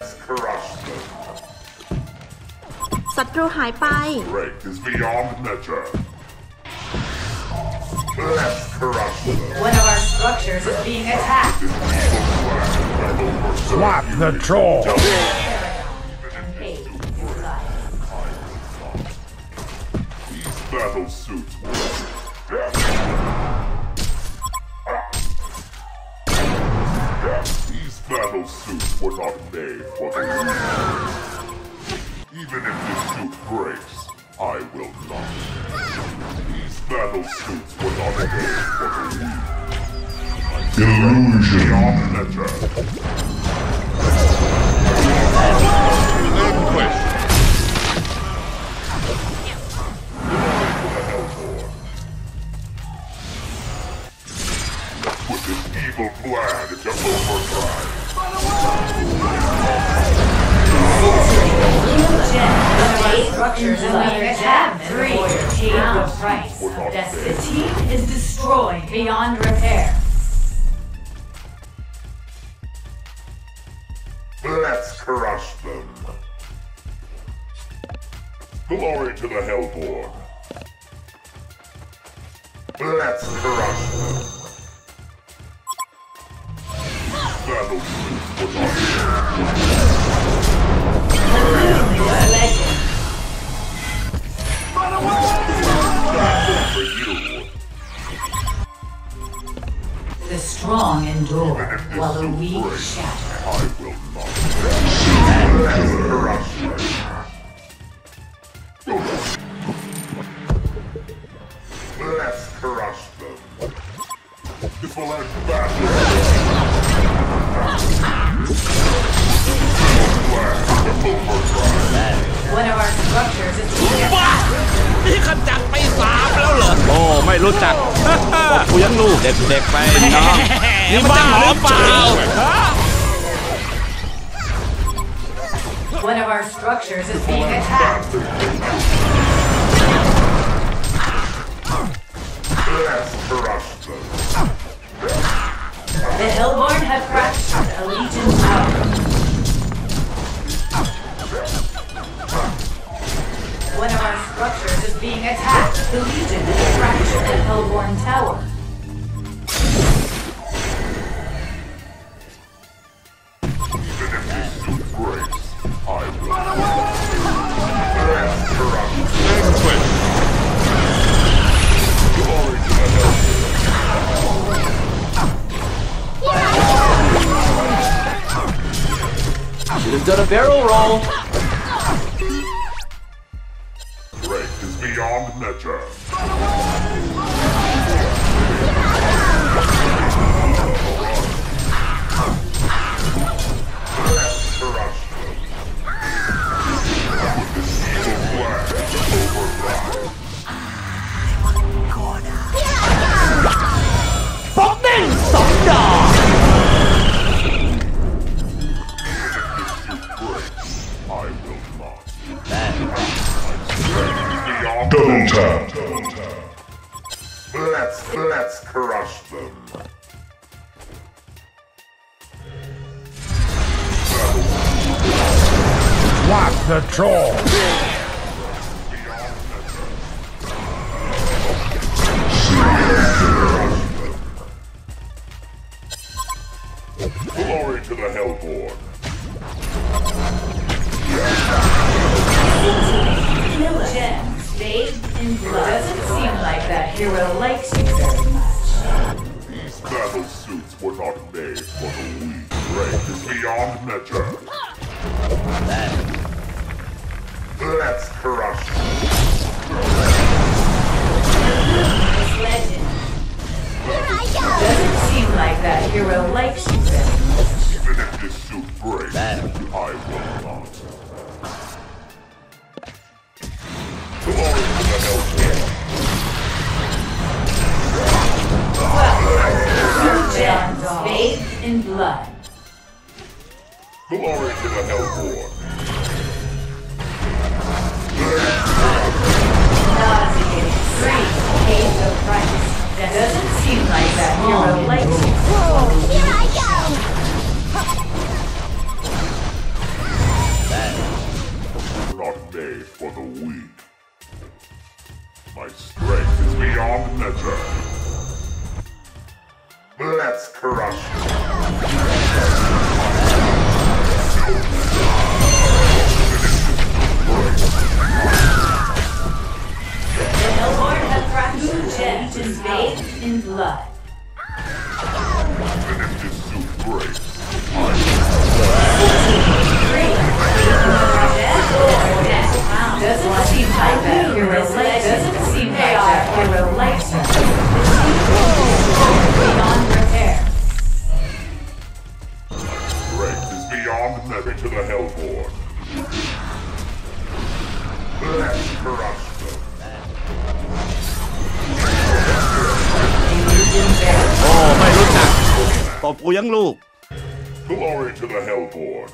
Crush them. ศัตรูหายไป Strength is beyond measure. Let's crush them. One of our structures is being attacked. Swat the troll! These battle suits These battle suits were not made for the weak. Even if this suit breaks, I will not. These battle suits were not made for the weak. Illusion beyond measure. Put this evil plan into overdrive. Structures in the attack. 3. Team of price. The team is destroyed beyond repair. Let's crush them. Glory to the Hellborn. Let's crush them. Battle suits were not Legend. for you. The strong endure, while the weak shatter. I will not. Let's crush them. Let's crush them. This will end battle. One of our structures is being attacked. นี่ขจัดไป3แล้วเหรอโอ้ไม่รู้จักบอกกูยังลูกเด็กๆไปเนาะนี่บ้าหรือเปล่า One of our structures is being attacked. Let's crush them. The Hellborn have fractured a Legion's tower. One of our structures is being attacked. The Legion has fractured the Hellborn tower. Even if this suit breaks, I will. Let's crush them. Glory to the Should have done a barrel roll. Strength is beyond measure. Let's crush them. With this evil plan overdrive. Bombing Thunder! I will not. Double tap. Let's crush them. Swat the troll! Glory to the Hellborn. Kill gems bathed in blood. Doesn't seem like that hero likes you very much. These battle suits were not made for the weak. Strength is beyond measure. Let's crush them. This legend. Doesn't seem like that hero likes you very much. Even if this suit breaks, I will not. Glory to the Hellborn. Two gems bathed in blood. Glory to the Hellborn. Nauseating. 3. Pays the price. That doesn't seem like that hero likes you. Here I go! Let's crush them. The Hellborn have cracked two gems is bathed in blood. Even if this suit breaks, Doesn't seem like that hero likes doesn't seem like that hero likes her. Beyond repair. strength is beyond measure to the Hellborn. Let's crush them. โอ้ไม่รู้จักตบกูยังลูก Glory to the Hellborn.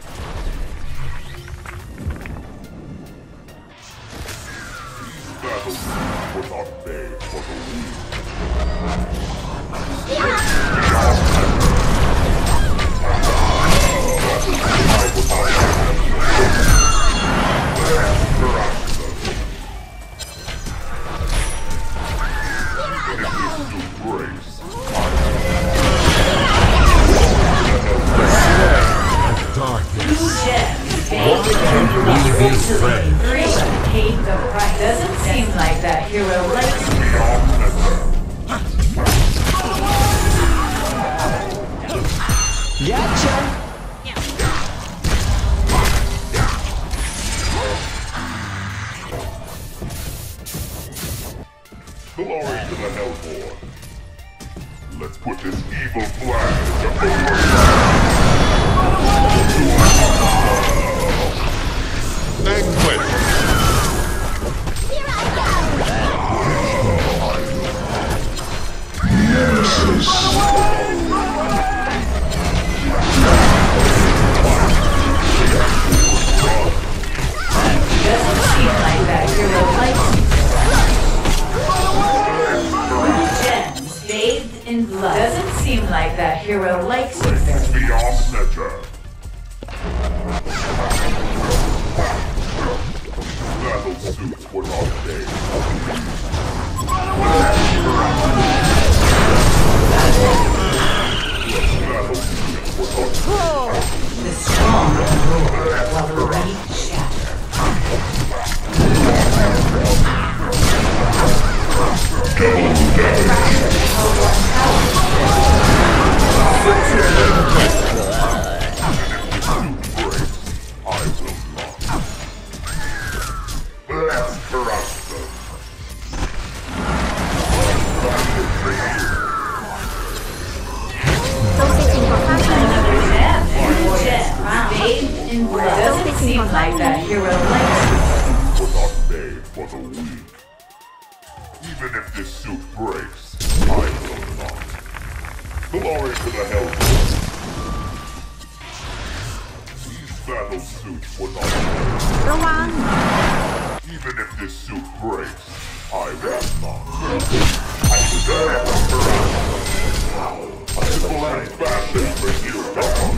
These battles were not made for the weak. Two gems bathed in blood. Three paid the price. Doesn't seem like that hero likes her. Gotcha. Glory to the Hellborn. Let's put this evil plan into motion. Doesn't seem like that hero likes her. Gems bathed in blood. Doesn't seem like that hero likes it very much. Beyond measure. Battle suits were not made. Battle suits were not made. The strong roar while the weak shatter. Let's crush them. Bathed in blood. Doesn't seem like that hero likes it. Were not made for the weak. Even if this suit breaks, I will not. Glory to the Hellborn. These battle suits were not made. ระวัง Even if this suit breaks, I will not. I deserve a simple and fashion for you, dog.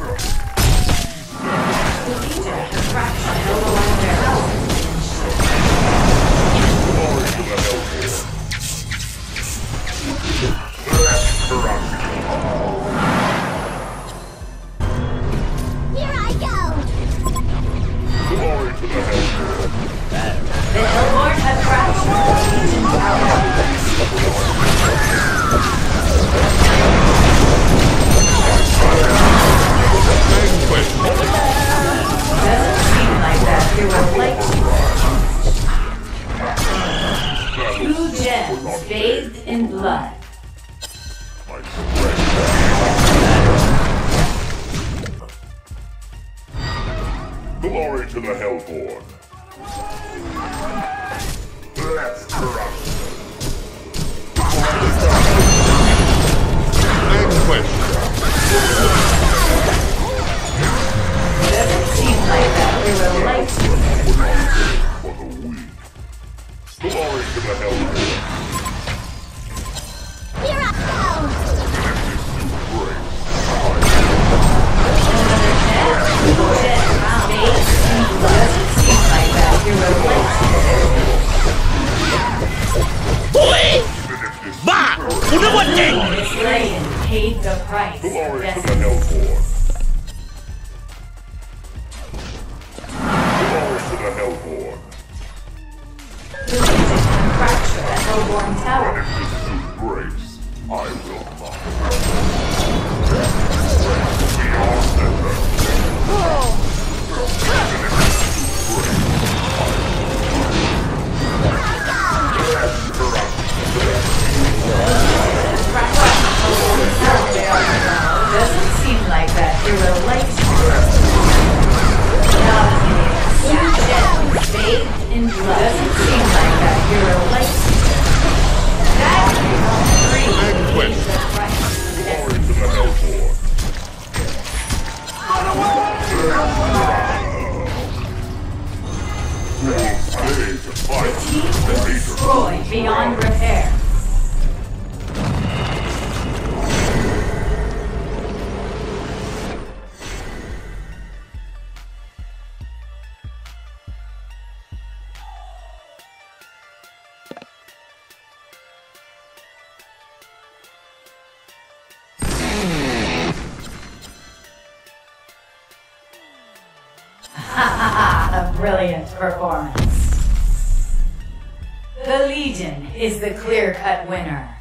The Legion have cracked the Hellborn barrel. Glory to the Hellborn. Let's crush them. Here I go. Glory to the Hellborn. The Hellborn have cracked the Legion tower. Doesn't seem like that hero likes it. Two gems bathed in blood. My strength. Glory to the Hellborn. Let's crush them. Doesn't seem like that hero likes it. For the weak. Glory to the Hellborn. Here I go. Doesn't seem like that hero likes it. บ้ากูนึกว่าเจ๋ง Slain. paid the price. Glory to the Destiny. Hellborn. Glory to the Hellborn. The Legion can fracture the Hellborn Tower. If this suit breaks, I will not. We are better. Doesn't seem like that hero likes you. Bathed in blood. Doesn't seem like that hero likes you. That free pays the price. Glory to the Hellborn. Who will stay to fight Team the is hater? destroyed beyond repair. A brilliant performance. The Legion is the clear-cut winner.